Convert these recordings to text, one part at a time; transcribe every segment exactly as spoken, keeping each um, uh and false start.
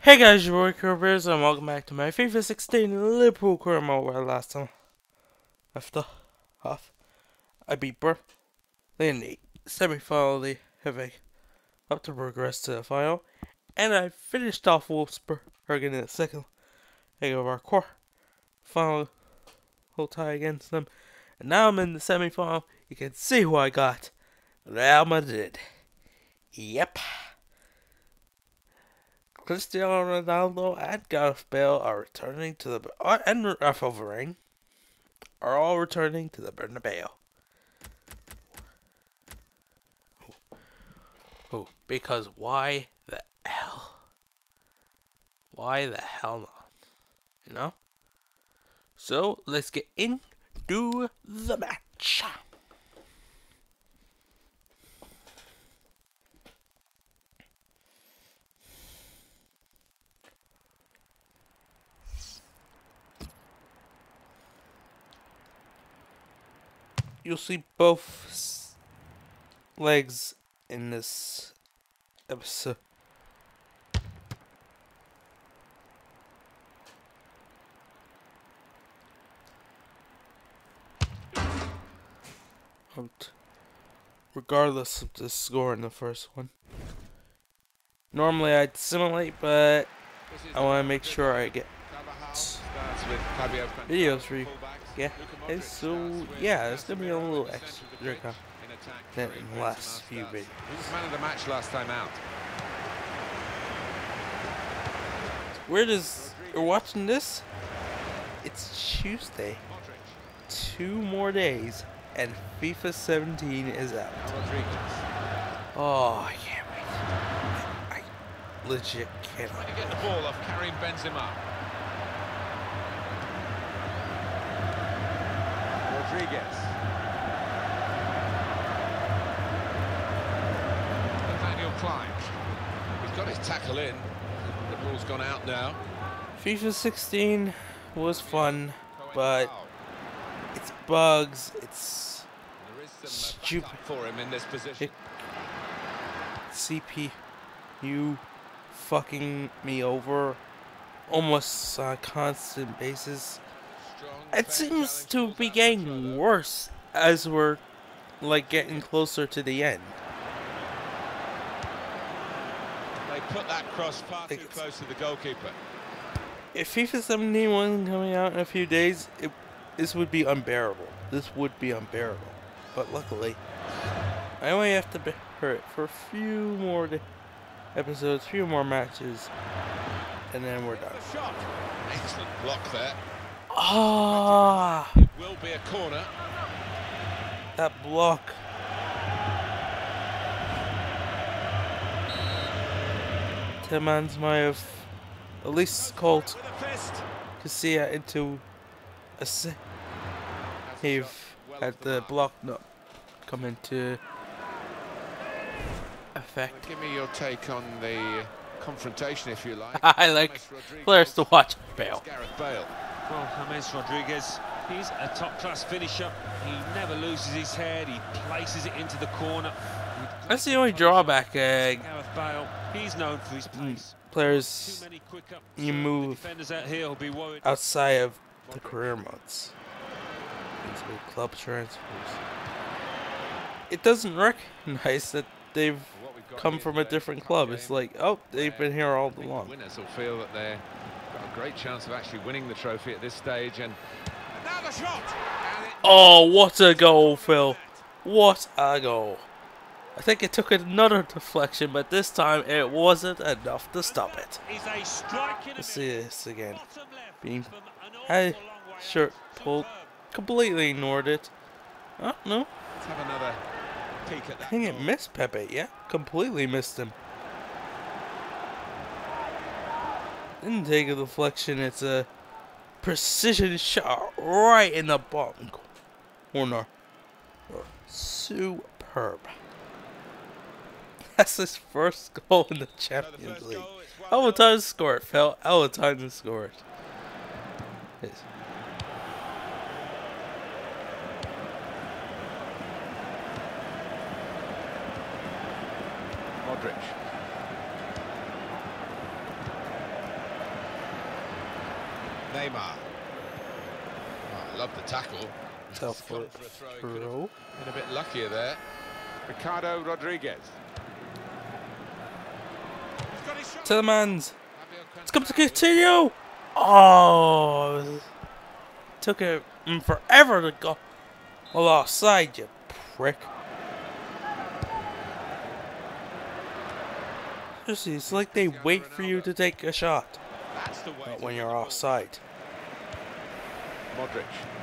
Hey guys, your boy Bears, and welcome back to my FIFA sixteen Liverpool career mode. Where last time after half I beat Burnley in the semi-final of the F A up to progress to the final, and I finished off Wolfsburg in the second leg of our quarter final whole tie against them, and now I'm in the semi-final. You can see who I got: Real Madrid. Yep. Cristiano Ronaldo and Gareth Bale are returning to the uh, and Rafael Varane are all returning to the Bernabeu. Oh, because why the hell? Why the hell not? You know? So let's get into the match. You'll see both legs in this episode. Regardless of the score in the first one. Normally I'd simulate, but I want to make sure I get videos for you. Yeah, and so yeah, it's gonna be a little extra than in the last few videos. He was man of the match last time out. Where does you're watching this? It's Tuesday. Two more days, and FIFA seventeen is out. Oh, I can't wait. I legit cannot. Trying to get the ball off Karim Benzema. Rodriguez. Nathaniel Klein. He's got his tackle in. The ball's gone out now. FIFA sixteen was fun, but it's bugs, it's stupid for him in this position. C P U fucking me over almost on a constant basis. It seems to be getting worse as we're like getting closer to the end. They put that cross far too close to the goalkeeper. If FIFA seventeen wasn't coming out in a few days, it, this would be unbearable. This would be unbearable. But luckily, I only have to bear it for a few more episodes, a few more matches, and then we're done. Shot. Excellent block there. Ah, It will be a corner. that block. Timmans might have at least called Casilla into a save had the block not come into effect. Give me your take on the confrontation, if you like. I like players to watch. Bale. Gareth Bale. Well, James Rodriguez, he's a top-class finisher. He never loses his head. He places it into the corner. That's the only drawback. Uh, Gareth Bale, he's known for his pace. Players, Too many quick up, you move defenders out here will be worried. outside of the career modes into club transfers. It doesn't recognize that they've come from a different club. It's like, oh, they've been here all along. Winners will feel that they've got a great chance of actually winning the trophy at this stage. And now the shot. Oh, what a goal, Phil! What a goal! I think it took another deflection, but this time it wasn't enough to stop it. Let's see this again. Being had shirt pulled, completely ignored it. Oh no! Let's have another peek at I that. think it missed Pepe. Yeah, completely missed him. Didn't take a deflection. It's a precision shot right in the bottom corner. Superb. That's his first goal in the Champions League. How many times to score it, Phil? How many times to score it? Yes. Modric. Neymar. Oh, I love the tackle. Tough Gone foot for a throw. He could throw. have been a bit luckier there. Ricardo Rodriguez. He's got his shot. Tillemans. Fabio Let's come to Quintana. Coutinho. Oh, took it mm, forever to go. Well, offside, you prick. Seriously, it's like they wait for you to take a shot. That's the way Not to when win you're the ball. offside. Modric.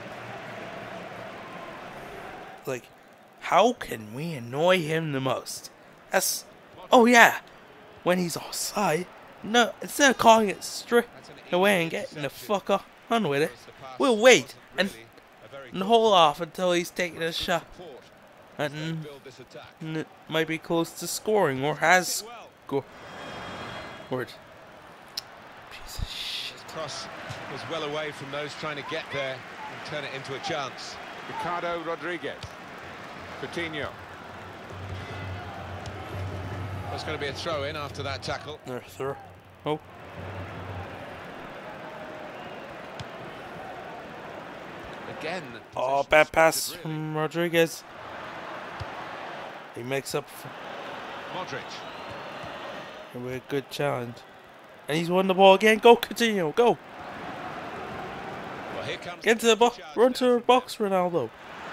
Like, how can we annoy him the most? That's, oh yeah, when he's offside. No, instead of calling it straight away and getting the fuck on with it, we'll wait and, and hold off until he's taking a shot and n might be close to scoring or has scored. Piece of shit. His cross was well away from those trying to get there and turn it into a chance. Ricardo Rodriguez. Coutinho. There's going to be a throw in after that tackle. There, throw. Oh. Again. Oh, bad pass from Rodriguez. He makes up for Modric. a good challenge. And he's won the ball again. Go, Coutinho, go. Well, here comes Get into the box. Run to the box, Ronaldo.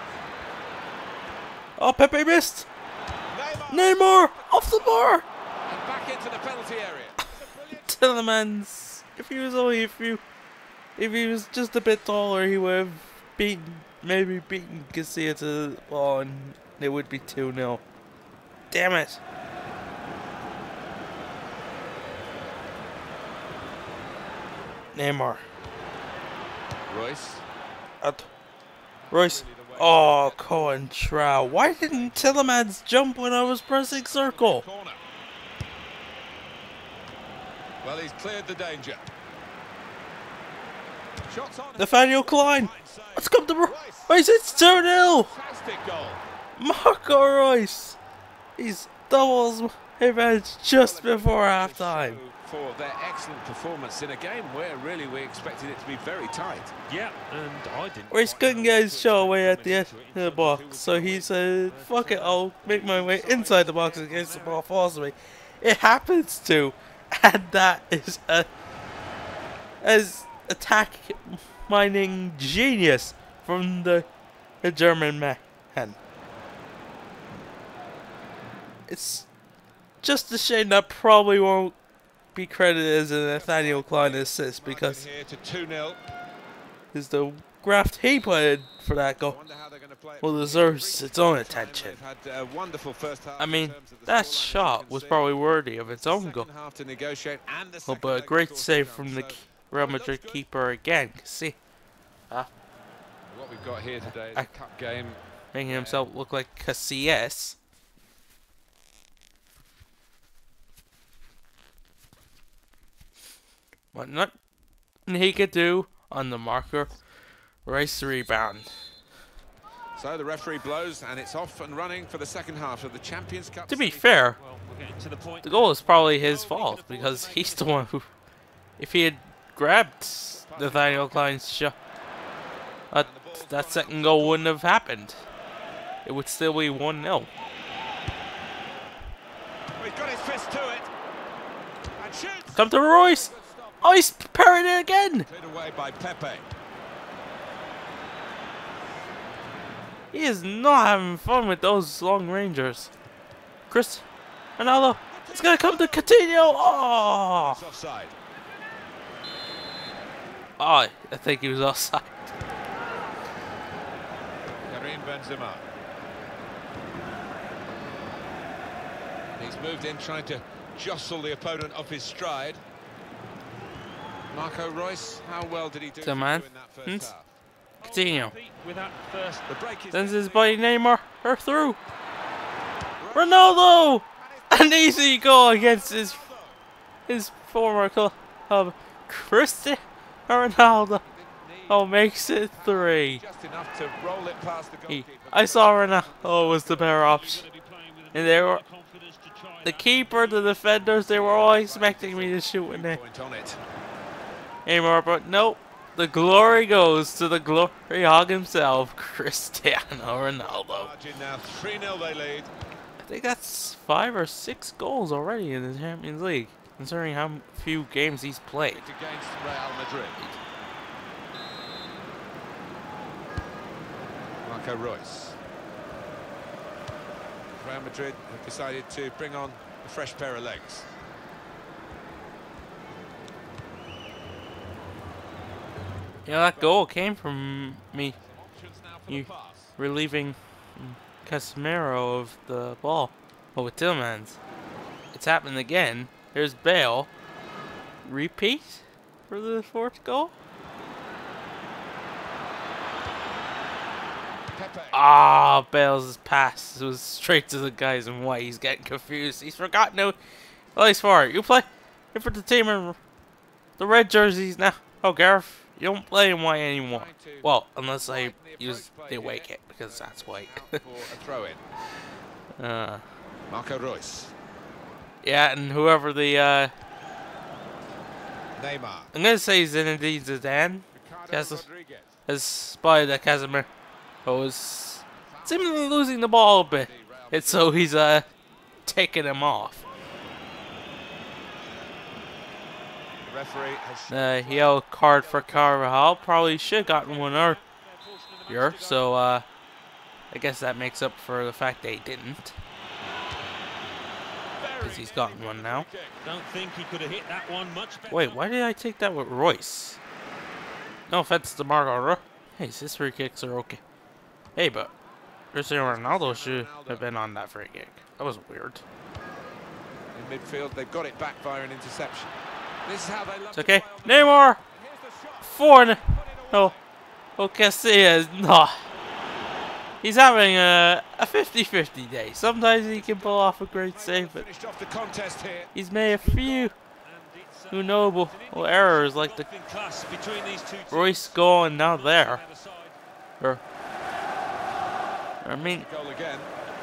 Oh, Pepe missed. Neymar. Neymar off the bar. And back into the penalty area. Tillemans. If he was only a few, if he was just a bit taller, he would have beaten, maybe beaten Casillas to the ball, and it would be two nil. Damn it. Neymar. Royce. Out. Royce. Oh, Cohen Trow. Why didn't Tillemans jump when I was pressing circle? Corner. Well, he's cleared the danger. Shots on. Nathaniel Klein. Let's come to Royce. It's two nil. Fantastic goal. Marco Royce. He's doubles advantage just before halftime. For their excellent performance in a game where really we expected it to be very tight. Yeah, and I didn't. Royce couldn't get his shot away at the end of the box, so he said, fuck it, I'll make my way inside the box in case the ball falls to me. It happens to, and that is a as attack mining genius from the, the German man. It's just a shame that probably won't be credited as a Nathaniel Klein assist because Here to two nil. is the graft he put in for that goal well deserves its own attention. Had a wonderful first half I mean, in terms of the that scoreline shot was conceded. probably worthy of its own goal. Second half to negotiate and the Oh, second but a leg, of great course, save to from come. the So, Real it looks Madrid good. keeper again. See, What we've got here today is I- a cup game. making himself look like Casillas. What nothing he could do on the marker. Race the rebound. So the referee blows and it's off and running for the second half of the Champions Cup. To be semi- fair, Well, we're getting to the point. the goal is probably his fault because he's the one who, if he had grabbed Nathaniel Klein's shot, that, that second goal wouldn't have happened. It would still be one nil. He's got his fist to it. And shoots. Come to Royce. Oh, he's parried it again. Cleared away by Pepe. He is not having fun with those long rangers. Chris Ronaldo. It's gonna come to Coutinho. Oh, It's offside. oh, I think he was offside. Karim Benzema. He's moved in trying to jostle the opponent off his stride. Marco Royce, how well did he do The man. in that first Hmm? half? Coutinho. With that first The break is Sends his buddy Neymar her through. Ronaldo! An easy goal against his his former club, Cristiano Ronaldo. Oh, makes it three. just enough to roll it past the He, goalkeeper. I saw Ronaldo was the better option. And they were the keeper, the defenders, they were all expecting me to shoot in there. Point on it. Neymar, but nope. the glory goes to the glory hog himself, Cristiano Ronaldo. Margin now three nil they lead. I think that's five or six goals already in the Champions League, considering how few games he's played. It's against Real Madrid. Marco Reus. Real Madrid have decided to bring on a fresh pair of legs. You know, that goal came from me you relieving Casemiro of the ball. Oh, with Tillmans. It's happened again. There's Bale. Repeat for the fourth goal. Ah, Bale's pass was straight to the guys in white. He's getting confused. He's forgotten who. Oh, he's for it. You play for the team in the red jerseys now. Oh, Gareth. You don't play in white anymore. Well, unless I use the away kit, because that's white. For a throw in. uh, Marco Reus. yeah, and whoever the, uh... Neymar. I'm going to say Zinedine Zidane has, Rodriguez. has spotted that Casemiro was seemingly losing the ball a bit. It's so he's, uh, taking him off. The referee has Uh, yellow card for Carvajal. Probably should have gotten one earlier, so uh, I guess that makes up for the fact they didn't, because he's gotten one now. Don't think he could have hit that one much better. Wait, why did I take that with Royce? No offense to Marco Reus. Hey, his free kicks are okay. Hey, but Cristiano Ronaldo should have been on that free kick. That was weird. in midfield. They've got it back via an interception. This is how they love It's okay. to play on the- Neymar! Here's the shot. Four. No. Oh, oh Casillas. No. He's having a a fifty fifty day. Sometimes he can pull off a great save, but Finished off the contest here. he's made a few who notable errors, like the class between these two teams. Royce goal and now there. Or, I mean, Goal again.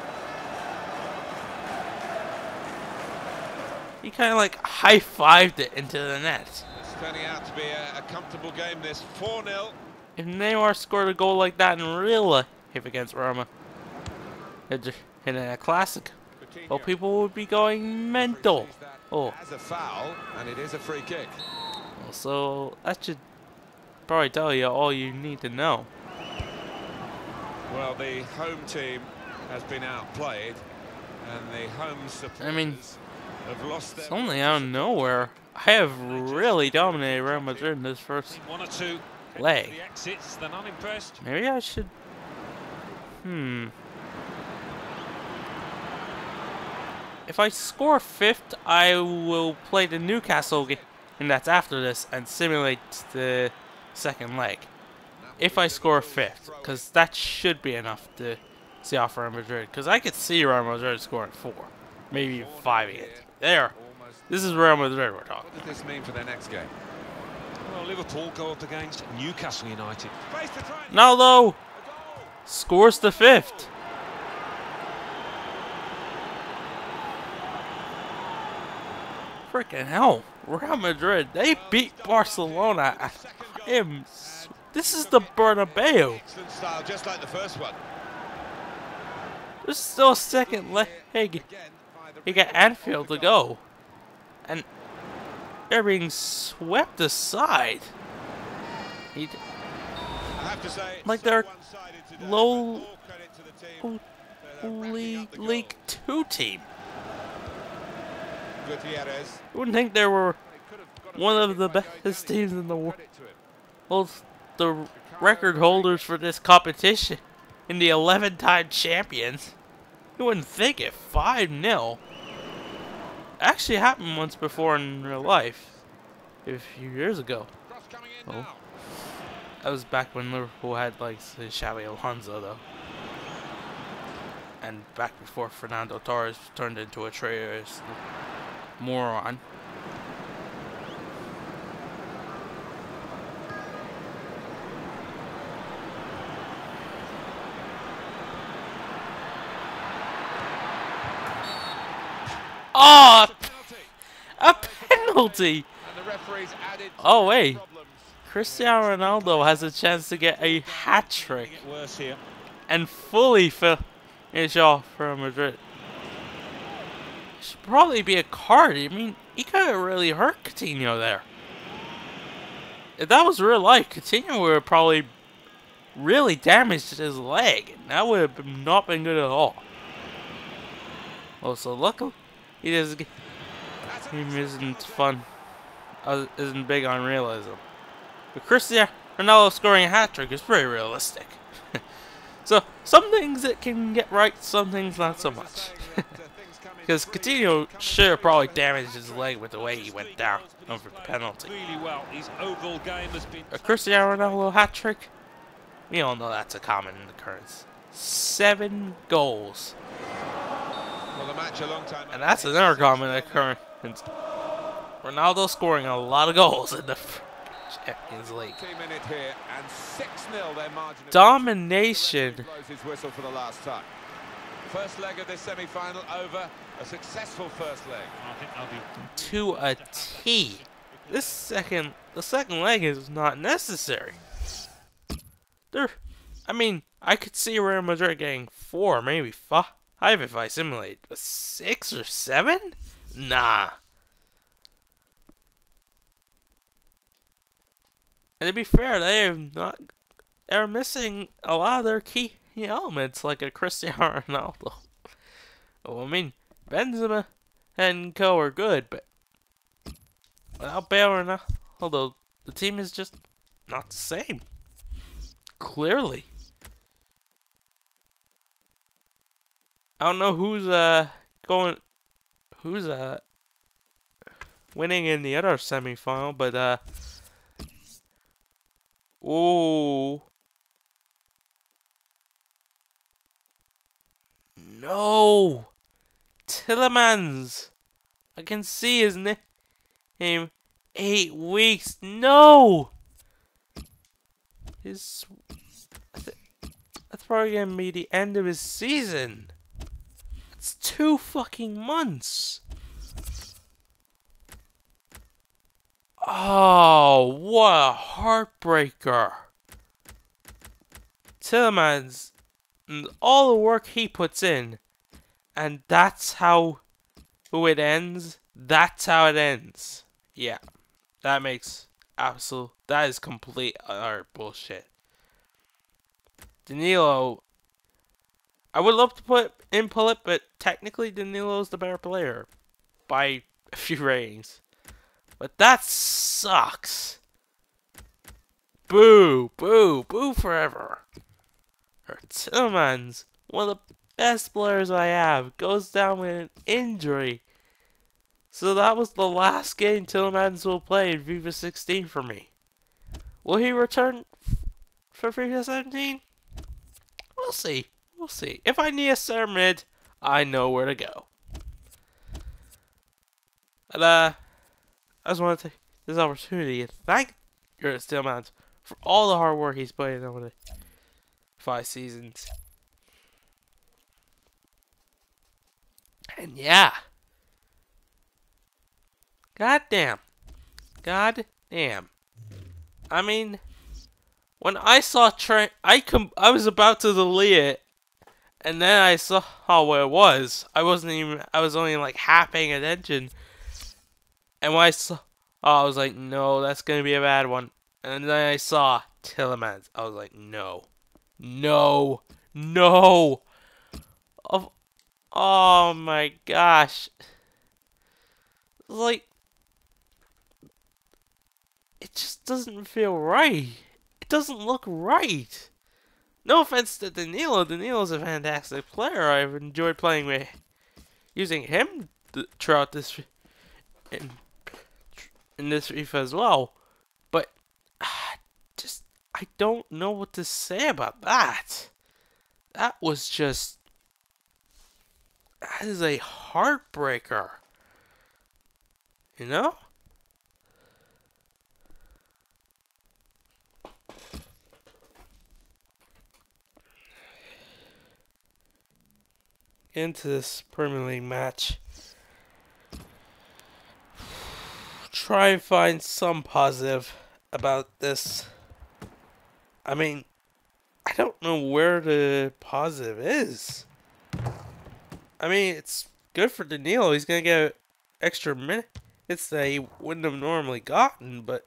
he kind of like high-fived it into the net. It's turning out to be a, a comfortable game, this. four nil. If Neymar scored a goal like that in real life against Roma, in a classic, well, people would be going mental. Oh, As a foul, and it is a free kick. so that should probably tell you all you need to know. Well, the home team has been outplayed, and the home supporters I mean, have lost their... it's only out of nowhere. I have really dominated Real Madrid in this first One or two leg. the exits, they're not impressed. Maybe I should. Hmm. If I score fifth, I will play the Newcastle game, and that's after this, and simulate the second leg. If I score fifth, because that should be enough to see off Real Madrid. Because I could see Real Madrid scoring four, maybe even five again. There. This is Real Madrid we're talking. What does this mean for their next game? Well, Liverpool go up against Newcastle United. Space to try and... Ronaldo scores the fifth. Freaking hell, Real Madrid, they beat Barcelona. I am, this is the Bernabeu. Excellent style, just like the first one. There's still a second leg. You got Anfield to go. And they're being swept aside. He, I have to say, like so they're one-sided today, but low all credit to the team for racking League, up the League goals. Two team. Gutierrez. You wouldn't think they were They could have got a one free of kick the by Gaetani. best teams in the world. Credit to him. Well, the record holders for this competition and the eleven-time champions. You wouldn't think it. five nil. Actually happened once before in real life. A few years ago. Cross coming in Oh. now. That was back when Liverpool had like Xabi Alonso though. And back before Fernando Torres turned into a traitorous moron. Oh, Penalty. a penalty! And the referee's added Oh wait, problems. Cristiano Ronaldo has a chance to get a hat trick It worse here. and fully finish off for Madrid. Should probably be a card. I mean, he could have really hurt Coutinho there. If that was real life, Coutinho would have probably really damaged his leg. And that would have not been good at all. Oh, so luckily he doesn't get, he isn't fun, uh, isn't big on realism. But Cristiano Ronaldo scoring a hat trick is pretty realistic. So some things it can get right, some things not so much. Because Coutinho should have probably damaged his leg with the way he went down over the penalty. Really well. His overall game has been. A Cristiano Ronaldo hat trick, we all know that's a common occurrence. Seven goals. Well, the match a long time. And that's another common occurrence. Ronaldo scoring a lot of goals in the Champions League. Minute here and six nil their margin. Domination. Blows his whistle for the last time. First leg of this semi-final over. A successful first leg. I think I'll be. To a T. This second, the second leg is not necessary. There, I mean, I could see Real Madrid getting four, maybe five if I simulate, but six or seven? Nah. And to be fair, they have not. They're missing a lot of their key elements, like a Cristiano Ronaldo. Well, I mean, Benzema and co are good, but without Bale or Ronaldo, the team is just not the same. Clearly. I don't know who's uh going, who's uh winning in the other semifinal, but uh. Oh. No. Tillemans. I can see his name. Eight weeks. No. His. That's probably gonna be the end of his season. It's two fucking months. Oh, what a heartbreaker. Tillemans, and all the work he puts in, and that's how who it ends. That's how it ends. Yeah, that makes absolute. That is complete utter bullshit. Danilo, I would love to put in Pullet, but technically Danilo's the better player by a few ratings. But that sucks. Boo, boo, boo forever. Tillemans, one of the best players I have, goes down with an injury. So that was the last game Tillemans will play in FIFA sixteen for me. Will he return for FIFA seventeen? We'll see. We'll see. If I need a center mid, I know where to go. And, uh, I just want to take this opportunity to thank Jurgen Tillemans for all the hard work he's put in over the five seasons. And yeah. God damn. God damn. I mean, when I saw Trent, I com I was about to delete it, and then I saw what it was. I wasn't even, I was only like half paying attention. And when I saw, oh, I was like, no, that's going to be a bad one. And then I saw Tillemans. I was like, no. No. No. Of, oh my gosh. Like, it just doesn't feel right. It doesn't look right. No offense to Danilo. Danilo's a fantastic player. I've enjoyed playing with, using him th throughout this, in, in this FIFA as well. But, uh, just, I don't know what to say about that. That was just, that is a heartbreaker. You know? Into this Premier League match. Try and find some positive about this. I mean, I don't know where the positive is. I mean, it's good for Danilo. He's going to get extra minutes that he wouldn't have normally gotten, but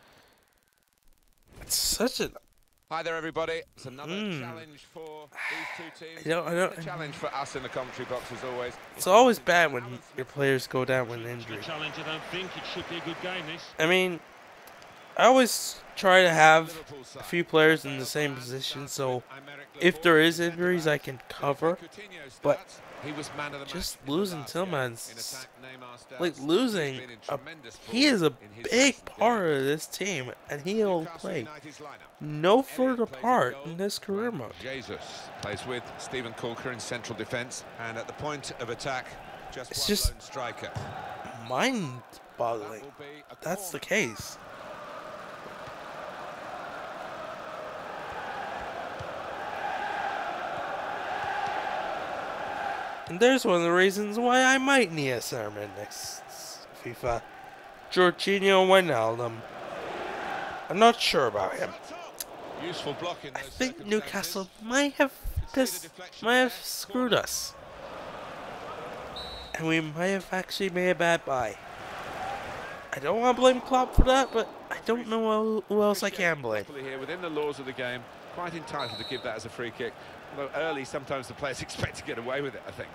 it's such an... Hi there, everybody. It's another Mm. challenge for these two teams. I don't, I don't, A challenge for us in the commentary box, as always. it's always bad when your players go down with The injury. challenge, I don't think it should be a good game, this. I mean, I always try to have a few players in the same position, so if there is injuries, I can cover. But just losing Tillmans, like losing, a, he is a big part of this team, and he'll play no further part in this career mode. Jesus plays with Stephen Corker in central defence, and at the point of attack, just It's one just- lone striker. Mind-boggling. That's the case. And there's one of the reasons why I might need a sermon next FIFA. Jorginho Wijnaldum. I'm not sure about him. Useful block in I those think circumstances. Newcastle might have pissed, might have screwed us. And we might have actually made a bad buy. I don't want to blame Klopp for that, but I don't know who else I can blame. Here within the laws of the game, quite entitled to give that as a free kick. Although early, sometimes the players expect to get away with it, I think.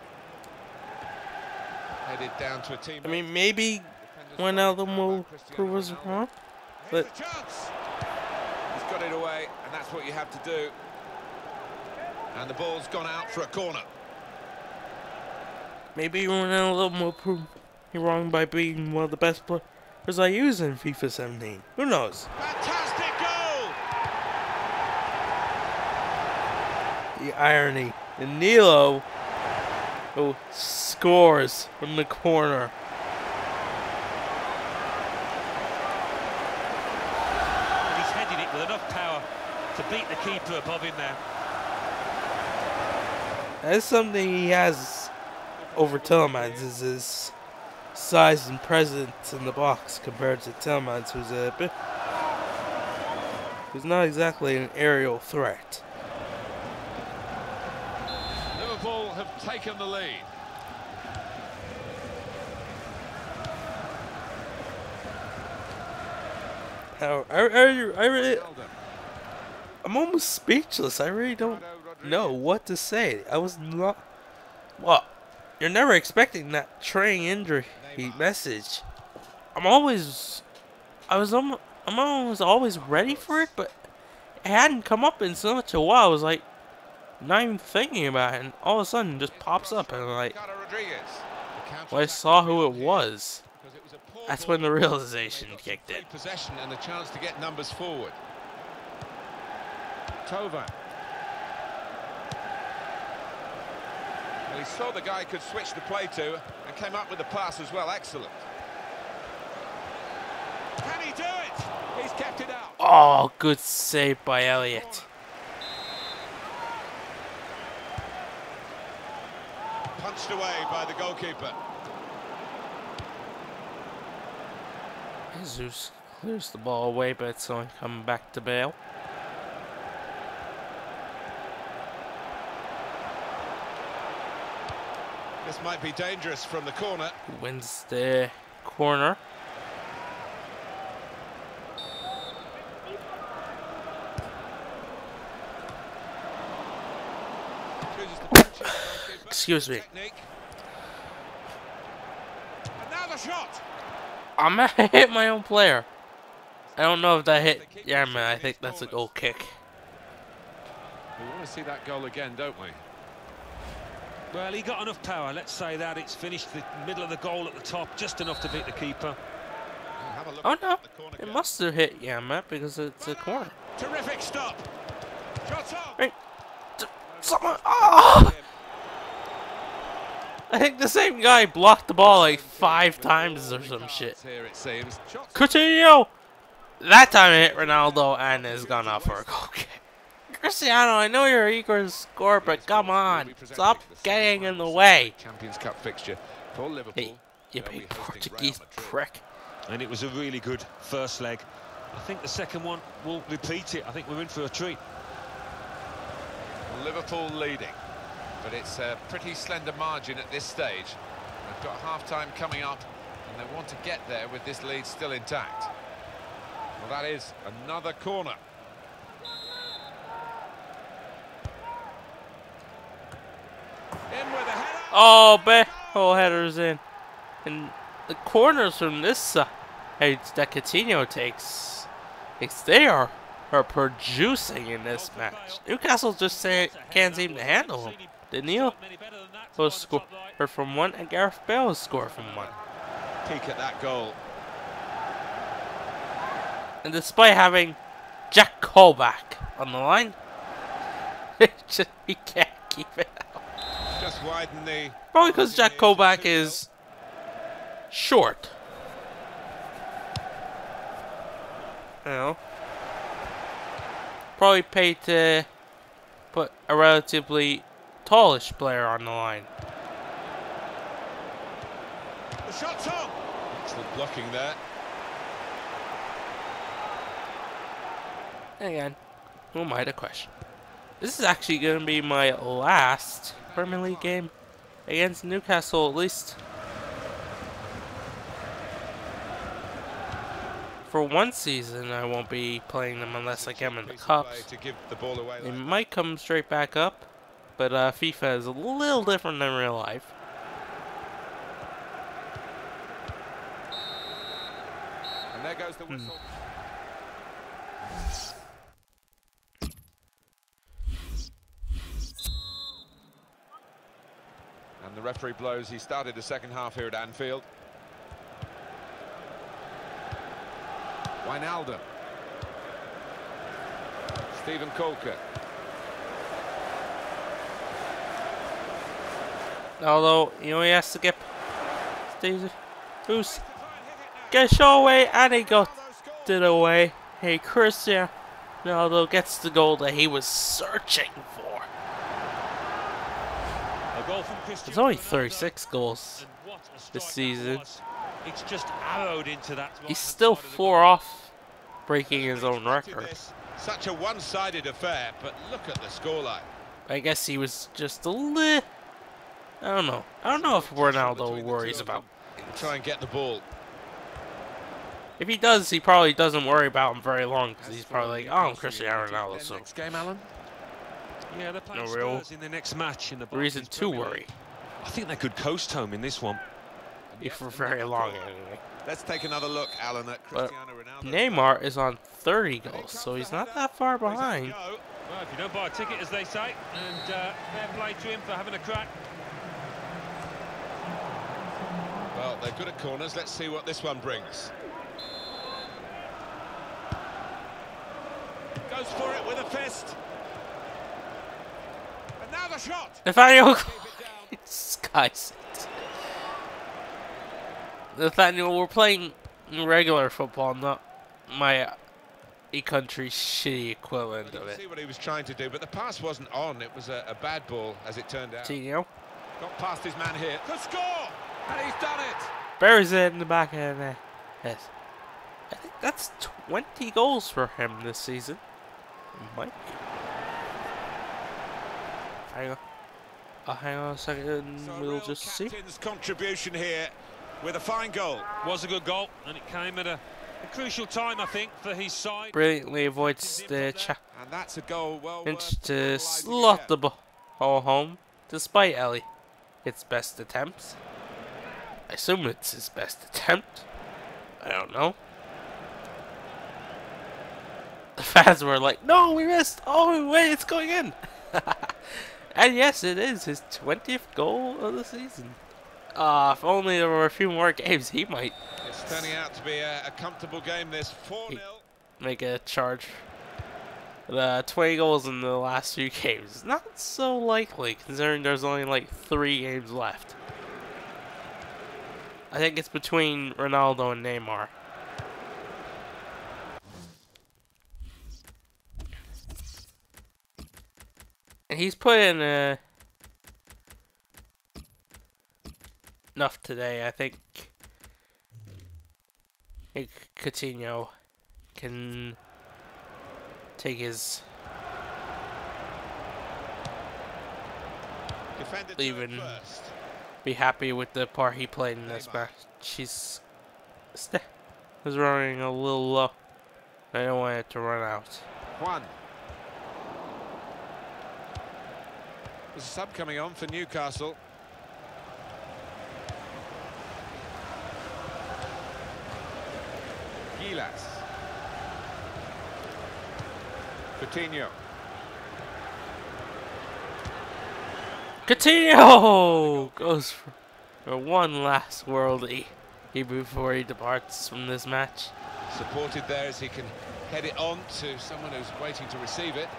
Headed down to a team. I mean, maybe Wijnaldum will prove us wrong, but Here's a chance. He's got it away, and that's what you have to do. And the ball's gone out for a corner. maybe Wijnaldum will prove me wrong by being one of the best players I use in FIFA seventeen. Who knows? Fantastic goal! The irony. Danilo, who scores from the corner. And he's heading it with enough power to beat the keeper above him there. That's something he has over Tillmans, is his size and presence in the box compared to Tillmans, who's a bit, who's not exactly an aerial threat. Liverpool have taken the lead. How I, I, I really, I'm almost speechless. I really don't know what to say. I was not. Well, you're never expecting that Train injury message. I'm always, I was almost, I'm almost always ready for it, but it hadn't come up in such a while. I was like, not even thinking about it, and all of a sudden it just pops up, and I'm like, when I saw who it was, that's when the realization kicked in. Possession and a chance to get numbers forward. Tova. Well, he saw the guy could switch the play to and came up with the pass as well. Excellent. Can he do it? He's kept it out. Oh, good save by Elliott. Punched away by the goalkeeper. Jesus clears the ball away, but it's only coming back to Bale. This might be dangerous from the corner. Wins the corner. Chooses to punch it, the goalkeeper. Excuse me. Technique. And now the shot. I'm gonna hit my own player. I don't know if that hit. Yeah, man, I think that's a goal kick. We want to see that goal again, don't we? Well, he got enough power, let's say that. It's finished the middle of the goal at the top, just enough to beat the keeper. Have a look Oh at no, the corner it kick. must have hit Yamat because it's a corner. Terrific stop. Shots on. Right. Someone. Oh! I think the same guy blocked the ball like five times or some shit. Here it seems. Shots Coutinho! That time it hit Ronaldo and has gone off for a goal kick. Cristiano, I know you're eager to score, but come on. Stop getting in the way. Champions Cup fixture for Liverpool. Hey, you They'll be big hosting Portuguese Real Madrid. prick. And it was a really good first leg. I think the second one will repeat it. I think we're in for a treat. Liverpool leading, but it's a pretty slender margin at this stage. They've got half-time coming up, and they want to get there with this lead still intact. Well, that is another corner. In with a header. Oh, bet. Oh, header's in. And the corners from this side that Coutinho takes, it's they are, are producing in this match. Newcastle just say, can't seem to handle him. Daniel was score from one, and Gareth Bale was scored from one. Peek at that goal. And despite having Jack Colback on the line, just, he can't keep it out. Just widen the... Probably because Jack Colback is short. You know. Probably paid to put a relatively tallish player on the line. The shot's on. Excellent blocking there. Again, who am I to question? This is actually going to be my last Premier League game against Newcastle, at least for one season. I won't be playing them unless I get them in the cups. They might come straight back up, but uh, FIFA is a little different than real life. And there goes the whistle. Hmm. And the referee blows. He started the second half here at Anfield. Wijnaldum. Stephen Colker. Although, you know, he has to get Steve, who's get show away, and he got it away. Hey, Cristiano Ronaldo gets the goal that he was searching for. There's only thirty-six goals this season. It's just arrowed into that. He's still four off breaking his own record. Such a one-sided affair, but look at the scoreline. I guess he was just a little... I don't know. I don't know if Ronaldo worries about... Try and get the ball. If he does, he probably doesn't worry about him very long, because he's probably like, oh, I'm Cristiano Ronaldo, so... Next game, Alan? Yeah, they're playing no real Spurs in the next match in the reason to worry. I think they could coast home in this one. If for very long, anyway. Let's take another look, Alan, at Cristiano Ronaldo. Neymar is on thirty goals, so he's not that far behind. Well, if you don't buy a ticket, as they say, and uh, fair play to him for having a crack. Well, they're good at corners. Let's see what this one brings. Goes for it with a fist. And now the shot. Nathaniel, guys. Nathaniel, we're playing regular football, not my e-country shitty equivalent of it. See what he was trying to do, but the pass wasn't on. It was a, a bad ball, as it turned out. Coutinho got past his man here. Could score, and he's done it. Buries it in the back of the net. Yes, I think that's twenty goals for him this season. Mike, hang on. Uh, hang on a second. So we'll just see. Contribution here with a fine goal. Was a good goal, and it came at a, a crucial time, I think, for his side. Brilliantly avoids the challenge. And that's a goal well Inch to slot the ball home, despite Ellie. Its best attempts. I assume it's his best attempt. I don't know. The fans were like, "No, we missed! Oh wait, it's going in!" And yes, it is his twentieth goal of the season. Uh, if only there were a few more games, he might. It's turning out to be a, a comfortable game, this four nil. Make a charge. The twenty goals in the last few games. Not so likely, considering there's only like three games left. I think it's between Ronaldo and Neymar. And he's put in uh, enough today, I think. I think Coutinho can take his Defender to leave it and first. be happy with the part he played in this Neymar. match. She's was running a little low. I don't want it to run out. Juan. There's a sub coming on for Newcastle. Gilas. Coutinho. Coutinho goes for, for one last worldie before he departs from this match. Supported there as he can head it on to someone who's waiting to receive it.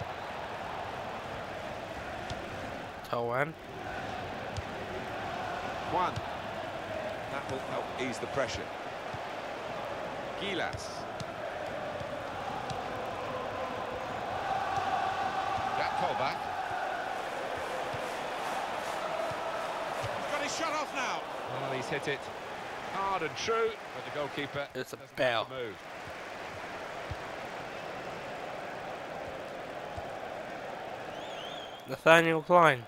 Toan. Juan. That will help ease the pressure. Gilas. Jack Colback. He's got his shot off now. Well, he's hit it hard and true, but the goalkeeper It's a doesn't bell. have to move. Nathaniel Klein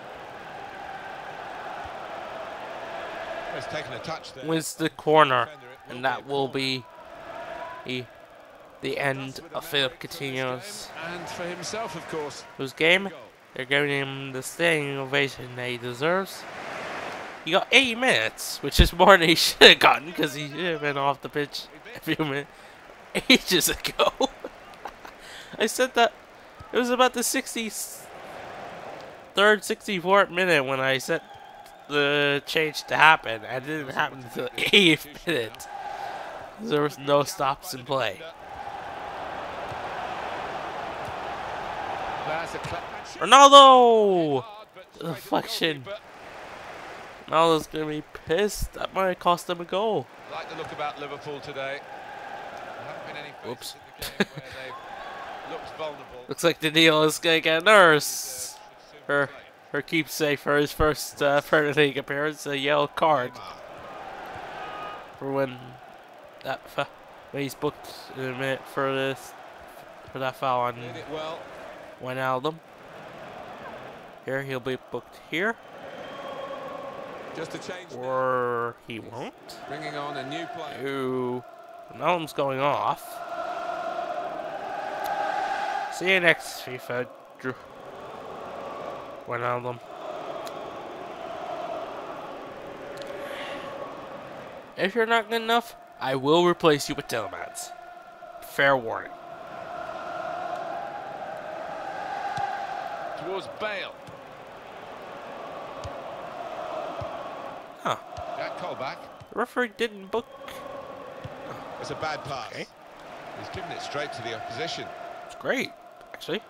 He's taken a touch there. wins the corner, Defender, it will and be that a will corner. be the, the end With of the Philip merit for this Coutinho's game, and for himself, of course. whose game. Goal. They're giving him the standing ovation that he deserves. He got eight minutes, which is more than he should have gotten because he should have been off the pitch a few minutes ages ago. I said that it was about the sixty-third, sixty-fourth minute when I said the change to happen. And it didn't happen until the eighth minute. There was no stops in play. That's a cla- Ronaldo! Hard, but straight at the Deflection. goalkeeper. Ronaldo's gonna be pissed. That might cost him a goal. Like the look about Liverpool today. There haven't been any Whoops. phases in the game where they've looked vulnerable. Looks like Daniil is gonna get a nurse. Should soon Her, play. her keepsake for his first uh, Premier League appearance, a yellow card Neymar. for when that fa when he's booked in a minute for this for that foul on Did it well. Wijnaldum. Here he'll be booked here, Just a change. now. or he won't. Bringing on a new player. Ooh, Wijnaldum's going off. See you next FIFA, Drew. Wijnaldum. If you're not good enough, I will replace you with Tillemans. Fair warning. Towards Bale. Huh. Jack Colback. The referee didn't book. It's a bad pass. Okay. He's given it straight to the opposition. It's great, actually.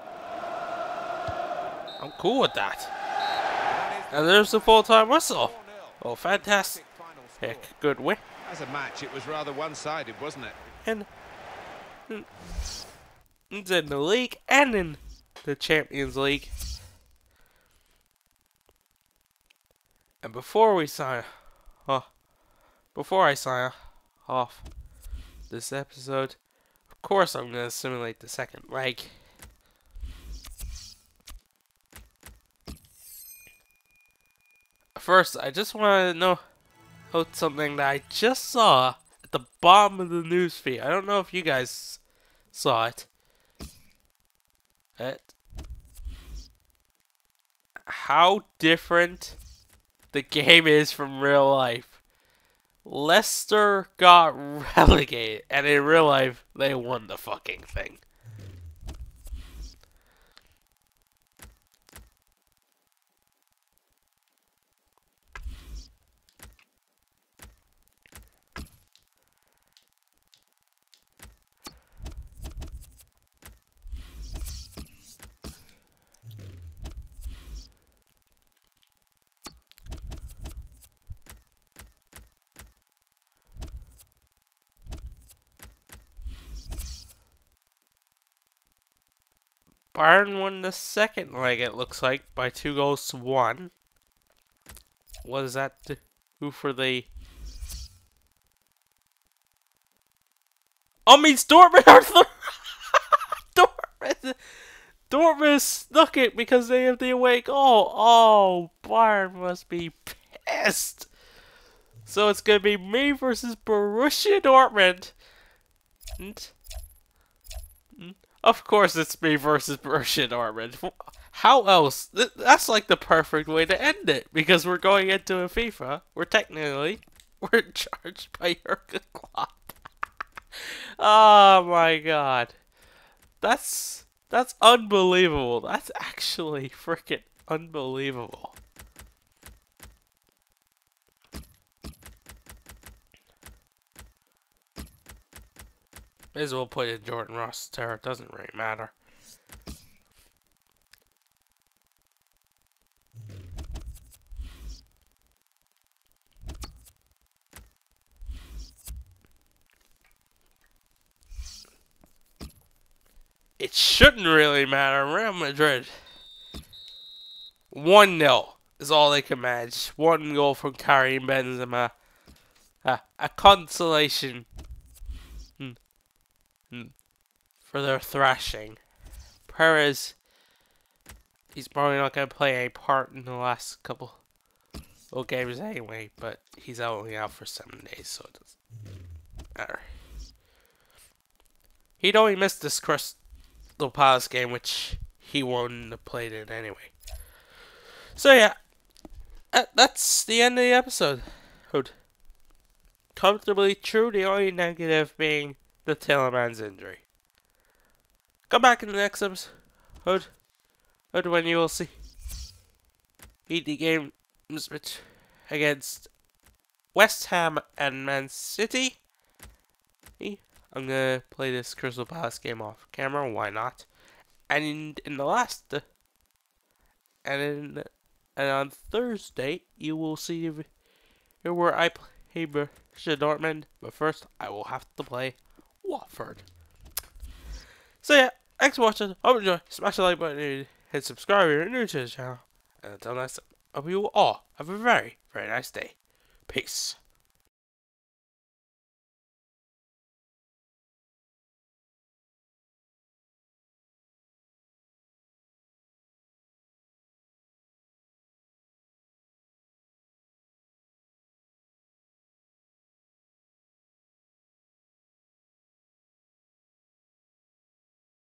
I'm cool with that. And there's the full-time whistle. Oh, fantastic. Good win. As a match, it was rather one-sided, wasn't it? And it's in the league and in the Champions League. And before we sign, oh, before I sign off this episode, of course I'm gonna simulate the second leg. First, I just want to know note something that I just saw at the bottom of the news feed. I don't know if you guys saw it. It how different the game is from real life. Leicester got relegated, and in real life, they won the fucking thing. Bayern won the second leg, it looks like, by two goals to one. What does that do for the... Oh, means Dortmund are th Dortmund. Dortmund snuck it because they have the away goal. Oh, Bayern must be pissed. So it's gonna be me versus Borussia Dortmund. And, of course, it's me versus Borussia Dortmund. How else? That's like the perfect way to end it, because we're going into a FIFA. We're technically we're charged by Jurgen Klopp. Oh my god, that's that's unbelievable. That's actually freaking unbelievable. May as well put in Jordan Ross there. It doesn't really matter. It shouldn't really matter. Real Madrid. one nil is all they can manage. One goal from Karim Benzema. Uh, a consolation hmm. Hmm. for their thrashing. Perez, he's probably not going to play any part in the last couple of games anyway, but he's only out for seven days, so it doesn't matter. He'd only missed this Crystal Palace game, which he wouldn't have played in anyway. So yeah, that's the end of the episode. Comfortably true, the only negative being the Tielemans injury. Come back in the next episode when you will see the games against West Ham and Man City. I'm gonna play this Crystal Palace game off camera, why not? And in the last, uh, and in, and on Thursday, you will see where I play Borussia Dortmund, but first I will have to play Watford. So yeah, thanks for watching. Hope you enjoy. Smash the like button, hit subscribe if you're new to the channel. And until next time, I hope you all have a very, very nice day. Peace.